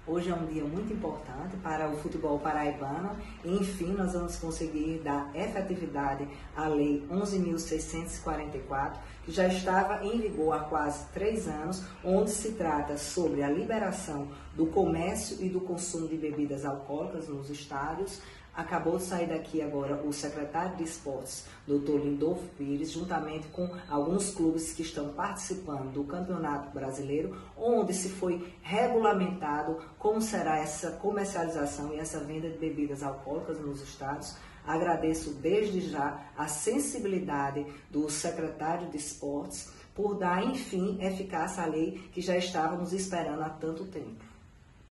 Hoje é um dia muito importante para o futebol paraibano e, enfim, nós vamos conseguir dar efetividade à Lei 11.644, que já estava em vigor há quase 3 anos, onde se trata sobre a liberação do comércio e do consumo de bebidas alcoólicas nos estádios. Acabou de sair daqui agora o secretário de Esportes, Dr. Lindolfo Pires, juntamente com alguns clubes que estão participando do Campeonato Brasileiro, onde se foi regulamentado como será essa comercialização e essa venda de bebidas alcoólicas nos estádios. Agradeço desde já a sensibilidade do secretário de Esportes por dar, enfim, eficácia à lei que já estávamos esperando há tanto tempo.